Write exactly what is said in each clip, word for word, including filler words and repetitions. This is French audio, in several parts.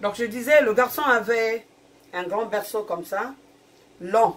Donc je disais, le garçon avait un grand berceau comme ça, long.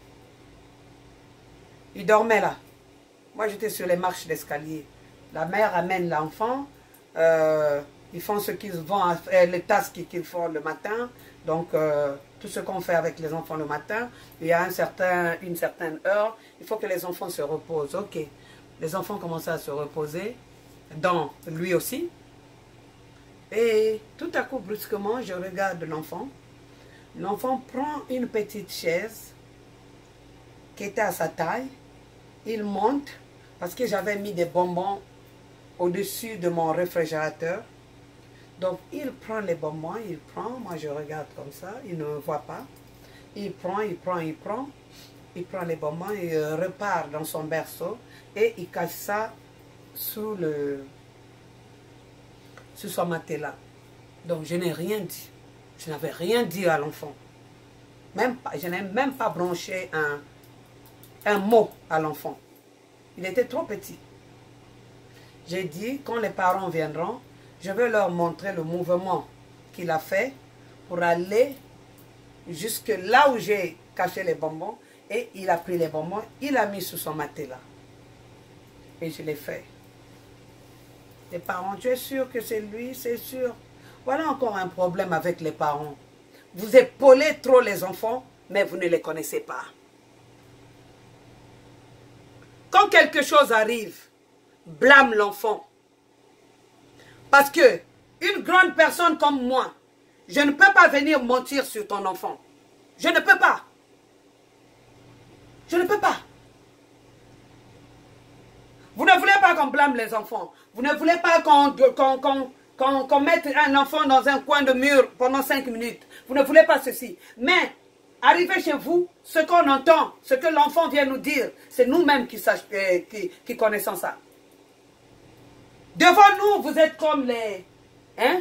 Il dormait là. Moi j'étais sur les marches d'escalier. La mère amène l'enfant. Euh, ils font ce qu'ils vont, les tâches qu'ils font le matin. Donc euh, tout ce qu'on fait avec les enfants le matin, il y a un certain, une certaine heure, il faut que les enfants se reposent. Ok. Les enfants commencent à se reposer, dans lui aussi. Et tout à coup, brusquement, je regarde l'enfant. L'enfant prend une petite chaise qui était à sa taille. Il monte, parce que j'avais mis des bonbons au-dessus de mon réfrigérateur. Donc, il prend les bonbons, il prend. Moi, je regarde comme ça, il ne me voit pas. Il prend, il prend, il prend. Il prend les bonbons, il repart dans son berceau et il cache ça sous le... sur son matelas. Donc je n'ai rien dit. Je n'avais rien dit à l'enfant. Même pas, je n'ai même pas branché un, un mot à l'enfant. Il était trop petit. J'ai dit, quand les parents viendront, je vais leur montrer le mouvement qu'il a fait pour aller jusque là où j'ai caché les bonbons. Et il a pris les bonbons, il a mis sous son matelas. Et je l'ai fait. Les parents, tu es sûr que c'est lui, c'est sûr. Voilà encore un problème avec les parents. Vous épaulez trop les enfants, mais vous ne les connaissez pas. Quand quelque chose arrive, blâme l'enfant. Parce que une grande personne comme moi, je ne peux pas venir mentir sur ton enfant. Je ne peux pas. Je ne peux pas. Vous ne voulez pas qu'on blâme les enfants. Vous ne voulez pas qu'on qu'on, qu'on, qu'on, qu'on mette un enfant dans un coin de mur pendant cinq minutes. Vous ne voulez pas ceci. Mais, arrivé chez vous, ce qu'on entend, ce que l'enfant vient nous dire, c'est nous-mêmes qui, euh, qui, qui connaissons ça. Devant nous, vous êtes comme les... Hein?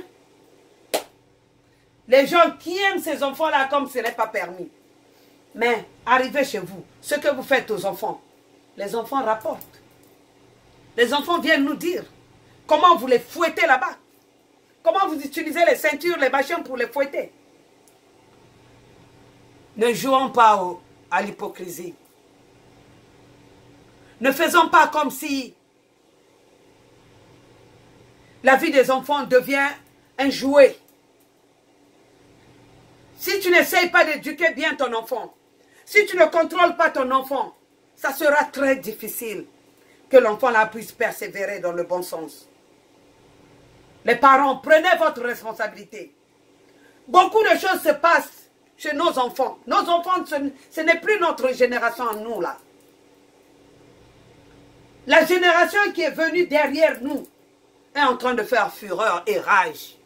Les gens qui aiment ces enfants-là comme ce n'est pas permis. Mais, arrivé chez vous, ce que vous faites aux enfants, les enfants rapportent. Les enfants viennent nous dire comment vous les fouettez là-bas. Comment vous utilisez les ceintures, les machins pour les fouetter. Ne jouons pas au, à l'hypocrisie. Ne faisons pas comme si la vie des enfants devient un jouet. Si tu n'essayes pas d'éduquer bien ton enfant, si tu ne contrôles pas ton enfant, ça sera très difficile que l'enfant là puisse persévérer dans le bon sens. Les parents, prenez votre responsabilité. Beaucoup de choses se passent chez nos enfants. Nos enfants, ce, ce n'est plus notre génération à nous là. La génération qui est venue derrière nous est en train de faire fureur et rage.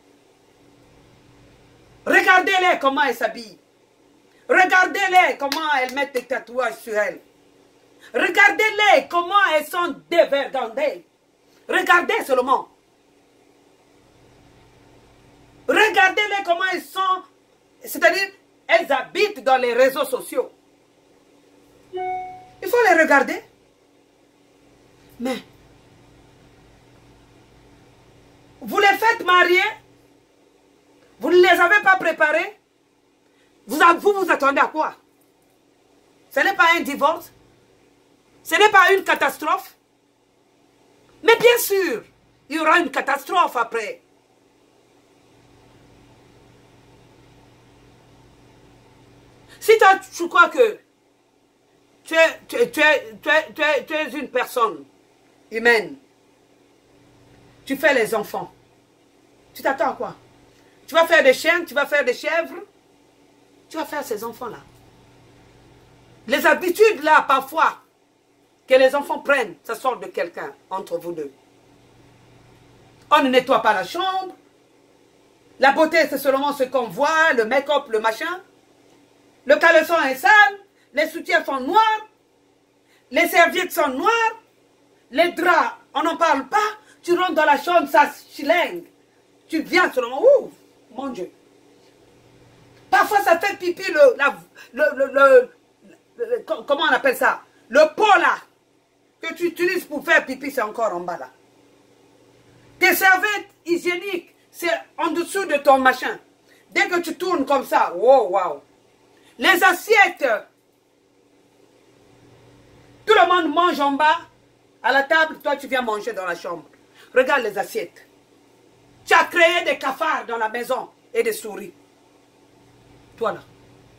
Regardez-les comment elles s'habillent. Regardez-les comment elles mettent des tatouages sur elles. Regardez-les comment elles sont dévergondées. Regardez seulement. Regardez-les comment elles sont, c'est-à-dire, elles habitent dans les réseaux sociaux. Il faut les regarder. Mais, vous les faites marier, vous ne les avez pas préparés, vous vous, vous attendez à quoi? Ce n'est pas un divorce, ce n'est pas une catastrophe. Mais bien sûr, il y aura une catastrophe après. Si toi, tu crois que tu es, tu, es, tu, es, tu, es, tu, es, tu es une personne humaine, tu fais les enfants, tu t'attends à quoi? Tu vas faire des chiens, tu vas faire des chèvres, tu vas faire ces enfants-là. Les habitudes là, parfois, que les enfants prennent, ça sort de quelqu'un, entre vous deux. On ne nettoie pas la chambre, la beauté c'est seulement ce qu'on voit, le make-up, le machin. Le caleçon est sale, les soutiens sont noirs, les serviettes sont noires, les draps, on n'en parle pas. Tu rentres dans la chambre, ça chilingue. Tu viens seulement, ouh, mon Dieu. Parfois, ça fait pipi le, la, le, le, le, le, comment on appelle ça? Le pot là, que tu utilises pour faire pipi, c'est encore en bas là. Tes serviettes hygiéniques, c'est en dessous de ton machin. Dès que tu tournes comme ça, wow, wow. Les assiettes. Tout le monde mange en bas, à la table, toi tu viens manger dans la chambre. Regarde les assiettes. Tu as créé des cafards dans la maison et des souris. Toi là.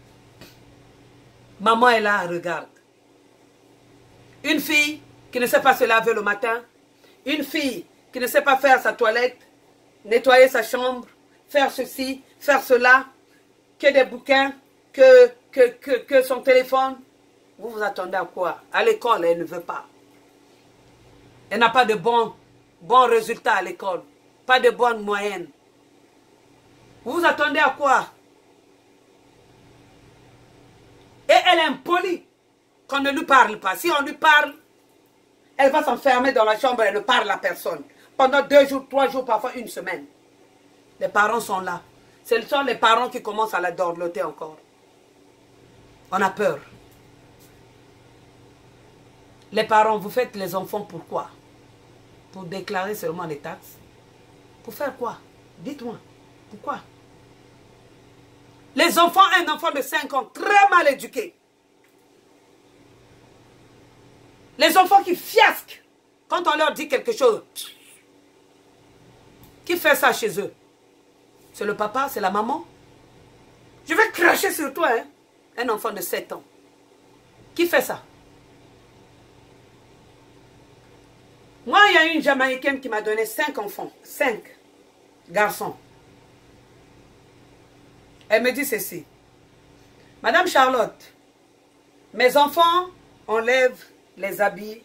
Maman est là, regarde. Une fille qui ne sait pas se laver le matin. Une fille qui ne sait pas faire sa toilette, nettoyer sa chambre, faire ceci, faire cela, que des bouquins, que, que, que, que son téléphone. Vous vous attendez à quoi? À l'école, elle ne veut pas. Elle n'a pas de bons, bons résultats à l'école. Pas de bonnes moyennes. Vous vous attendez à quoi? Et elle est impolie qu'on ne lui parle pas. Si on lui parle, elle va s'enfermer dans la chambre et ne parle à personne. Pendant deux jours, trois jours, parfois une semaine. Les parents sont là. Ce sont les parents qui commencent à la dorloter encore. On a peur. Les parents, vous faites les enfants pourquoi? Pour déclarer seulement les taxes? Pour faire quoi? Dites-moi. Pourquoi? Les enfants, un enfant de cinq ans, très mal éduqué. Les enfants qui fiasquent quand on leur dit quelque chose. Qui fait ça chez eux? C'est le papa, c'est la maman. Je vais cracher sur toi, hein? Un enfant de sept ans. Qui fait ça? Moi, il y a une Jamaïcaine qui m'a donné cinq enfants. Cinq garçons. Elle me dit ceci. Madame Charlotte, mes enfants enlèvent les habits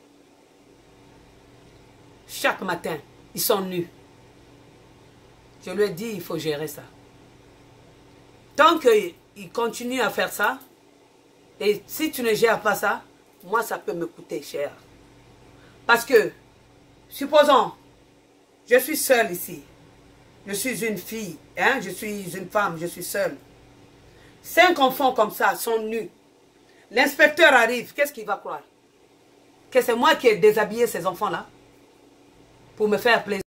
chaque matin. Ils sont nus. Je lui ai dit, il faut gérer ça. Tant qu'ils continuent à faire ça, et si tu ne gères pas ça, moi, ça peut me coûter cher. Parce que, supposons, je suis seule ici. Je suis une fille, hein? Je suis une femme, je suis seule. Cinq enfants comme ça sont nus. L'inspecteur arrive, qu'est-ce qu'il va croire? Que c'est moi qui ai déshabillé ces enfants-là pour me faire plaisir.